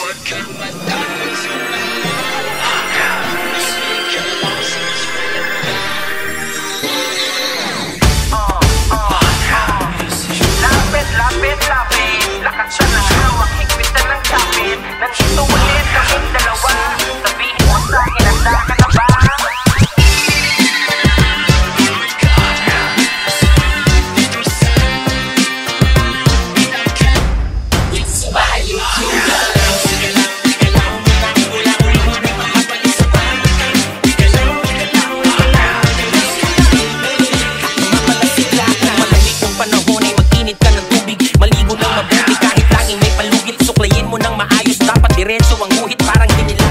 Lapit, lakat siya ng hawak, higpit na ng kapit. Nandito ulit kaming dalawa, sabihin mo sa'kin, handa ka na ba? Diretso ang guhit parang dinilang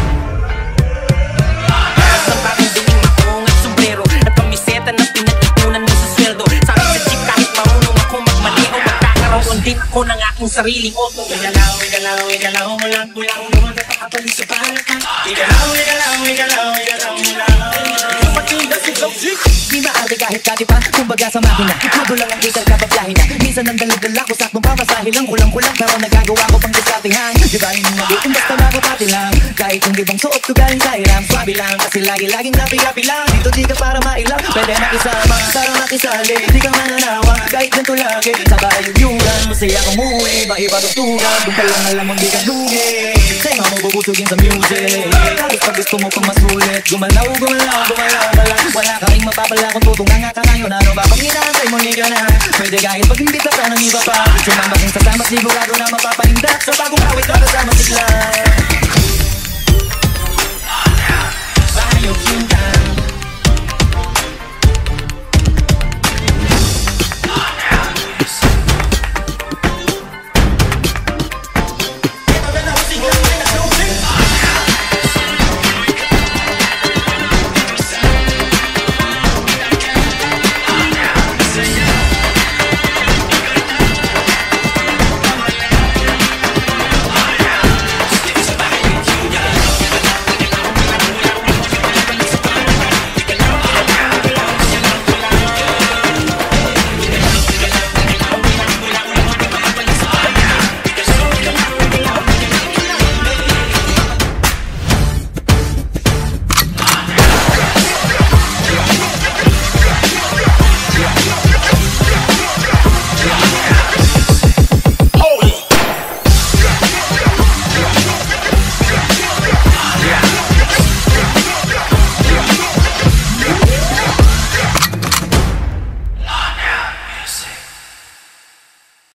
sa bagong dining makong at sombrero at kamiseta na pinag-ipunan mo sa sweldo. Sabi sa jeep kahit marunong ako magmaneho, magkakaroon din ako ng aking sariling auto. Igalaw mo lang kulang naman napakapalis sa palaka. Igalaw mo lang matinda si Gopsik. Di maaari kahit katipa, kumbaga sa makina. Itudo lang ang gitar kapabiyahin na. Minsan ang dala-dala ko saktong pamasahe lang. Kulang-kulang pero nagagawa ko pang diskartehan. Di ba yung mag-iin basta makapati lang. Kahit yung ibang suot ko galing sa hiram. Swabe lang kasi lagi-laging napi-yapi lang. Dito di ka para mailang, pwede makisama. Parang nakisali, di ka mananawa. Kahit ganito lagi, sa bayugyugan. Masaya kang muwi, maipagatugan. Kung ka lang alam ang di ka lugi. Sa'yo mo bubusugin sa music. Tapos pag gusto mo pang masulit, gumalaw ka lang. Wala ka ring mapapala kung tutungan ka ngayon. Ano ba pag inaantay mo liga na? Pwede kahit pag hindi ka ng iba pa. Sumama kang sasama, sigurado na mapapahindak. Sa bagong awit na kasama sigla. Bayog yung